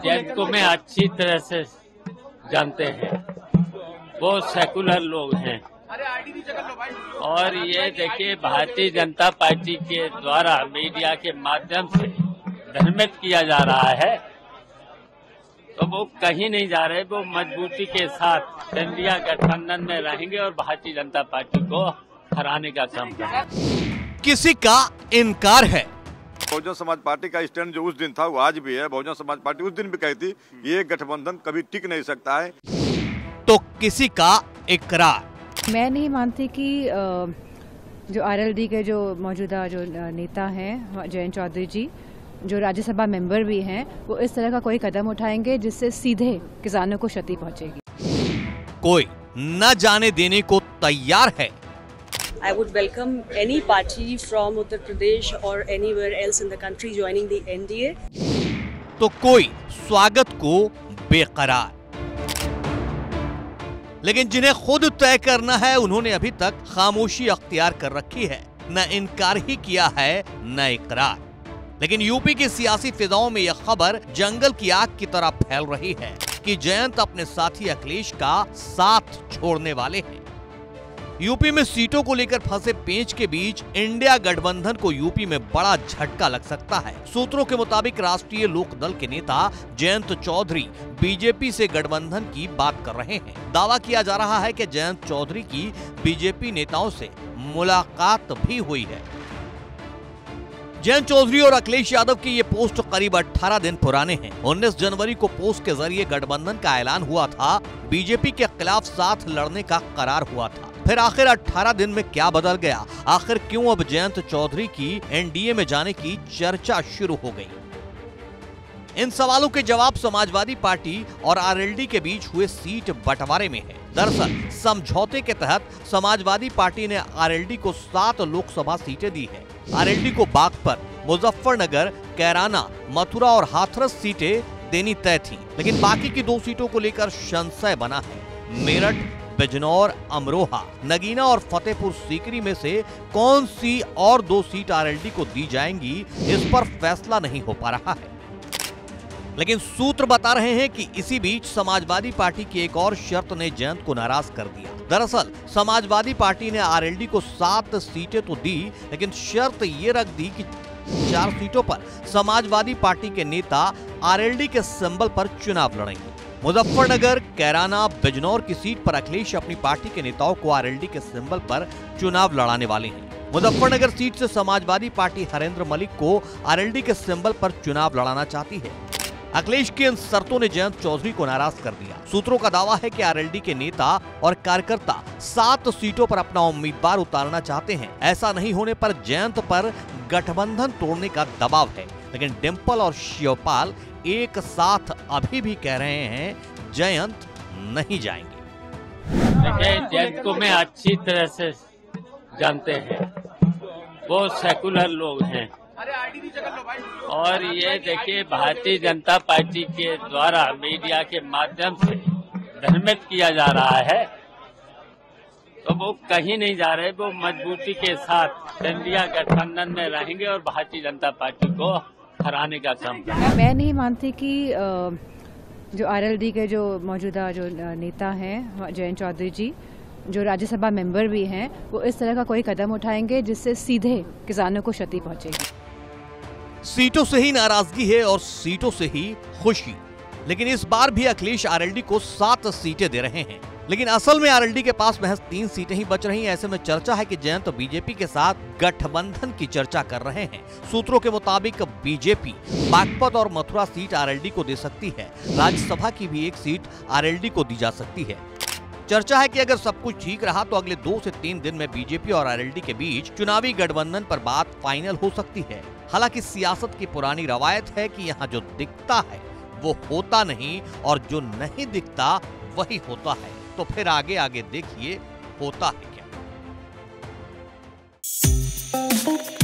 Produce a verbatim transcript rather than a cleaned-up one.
जैन को मैं अच्छी तरह से जानते हैं, वो सेकुलर लोग हैं। और ये देखिए भारतीय जनता पार्टी के द्वारा मीडिया के माध्यम से भ्रमित किया जा रहा है, तो वो कहीं नहीं जा रहे। वो मजबूती के साथ इंडिया गठबंधन में रहेंगे और भारतीय जनता पार्टी को हराने का काम करेंगे। किसी का इनकार है। बहुजन समाज पार्टी का स्टैंड जो उस दिन था वो आज भी है। बहुजन समाज पार्टी उस दिन भी कहती ये गठबंधन कभी टिक नहीं सकता है। तो किसी का इकरार। मैं नहीं मानती कि जो आरएलडी के जो मौजूदा जो नेता हैं जयंत चौधरी जी, जो राज्यसभा मेंबर भी हैं, वो इस तरह का कोई कदम उठाएंगे जिससे सीधे किसानों को क्षति पहुंचेगी। कोई न जाने देने को तैयार है। I would welcome any party from Uttar Pradesh or anywhere else in the country joining the N D A. तो कोई स्वागत को बेकरार। लेकिन जिन्हें खुद तय करना है उन्होंने अभी तक खामोशी अख्तियार कर रखी है, न इनकार ही किया है न इकरार। लेकिन यूपी की सियासी फिजाओं में यह खबर जंगल की आग की तरह फैल रही है कि जयंत अपने साथी अखिलेश का साथ छोड़ने वाले हैं। यूपी में सीटों को लेकर फंसे पेंच के बीच इंडिया गठबंधन को यूपी में बड़ा झटका लग सकता है। सूत्रों के मुताबिक राष्ट्रीय लोक दल के नेता जयंत चौधरी बीजेपी से गठबंधन की बात कर रहे हैं। दावा किया जा रहा है कि जयंत चौधरी की बीजेपी नेताओं से मुलाकात भी हुई है। जयंत चौधरी और अखिलेश यादव की ये पोस्ट करीब अठारह दिन पुराने हैं। उन्नीस जनवरी को पोस्ट के जरिए गठबंधन का ऐलान हुआ था। बीजेपी के खिलाफ साथ लड़ने का करार हुआ था। फिर आखिर अठारह दिन में क्या बदल गया? आखिर क्यों अब जयंत चौधरी की एनडीए में जाने की चर्चा शुरू हो गई? इन सवालों के जवाब समाजवादी पार्टी और आरएलडी के बीच हुए सीट बंटवारे में है। दरअसल समझौते के तहत समाजवादी पार्टी ने आरएलडी को सात लोकसभा सीटें दी है। आरएलडी को बागपत, मुजफ्फरनगर, कैराना, मथुरा और हाथरस सीटें देनी तय थी, लेकिन बाकी की दो सीटों को लेकर संशय बना है। मेरठ, बिजनौर, अमरोहा, नगीना और फतेहपुर सीकरी में से कौन सी और दो सीट आरएलडी को दी जाएंगी, इस पर फैसला नहीं हो पा रहा है। लेकिन सूत्र बता रहे हैं कि इसी बीच समाजवादी पार्टी की एक और शर्त ने जयंत को नाराज कर दिया। दरअसल समाजवादी पार्टी ने आरएलडी को सात सीटें तो दी, लेकिन शर्त ये रख दी कि चार सीटों पर समाजवादी पार्टी के नेता आरएलडी के सिंबल पर चुनाव लड़ेंगे। मुजफ्फरनगर, कैराना, बिजनौर की सीट पर अखिलेश अपनी पार्टी के नेताओं को आरएलडी के सिंबल पर चुनाव लड़ाने वाले हैं। मुजफ्फरनगर सीट से समाजवादी पार्टी हरेंद्र मलिक को आरएलडी के सिंबल पर चुनाव लड़ाना चाहती है। अखिलेश की इन शर्तों ने जयंत चौधरी को नाराज कर दिया। सूत्रों का दावा है कि आरएलडी के नेता और कार्यकर्ता सात सीटों पर अपना उम्मीदवार उतारना चाहते हैं। ऐसा नहीं होने पर जयंत पर गठबंधन तोड़ने का दबाव है। लेकिन डिंपल और शिवपाल एक साथ अभी भी कह रहे हैं जयंत नहीं जाएंगे। देखिए, जयंत को मैं अच्छी तरह से जानते हैं, वो सेकुलर लोग हैं। और ये देखिए भारतीय जनता पार्टी के द्वारा मीडिया के माध्यम से भ्रमित किया जा रहा है, तो वो कहीं नहीं जा रहे। वो मजबूती के साथ इंडिया गठबंधन में रहेंगे और भारतीय जनता पार्टी को हराने का काम करेंगे। मैं नहीं मानती कि जो आरएलडी के जो मौजूदा जो नेता हैं जयंत चौधरी जी, जो राज्यसभा मेंबर भी हैं, वो इस तरह का कोई कदम उठाएंगे जिससे सीधे किसानों को क्षति पहुंचेगी। सीटों से ही नाराजगी है और सीटों से ही खुशी। लेकिन इस बार भी अखिलेश आरएलडी को सात सीटें दे रहे हैं, लेकिन असल में आरएलडी के पास महज तीन सीटें ही बच रही हैं। ऐसे में चर्चा है कि जयंत बीजेपी के साथ गठबंधन की चर्चा कर रहे हैं। सूत्रों के मुताबिक बीजेपी बागपत और मथुरा सीट आरएलडी को दे सकती है। राज्यसभा की भी एक सीट आरएलडी को दी जा सकती है। चर्चा है कि अगर सब कुछ ठीक रहा तो अगले दो से तीन दिन में बीजेपी और आरएलडी के बीच चुनावी गठबंधन पर बात फाइनल हो सकती है। हालांकि सियासत की पुरानी रवायत है कि यहाँ जो दिखता है वो होता नहीं और जो नहीं दिखता वही होता है। तो फिर आगे आगे देखिए होता है क्या।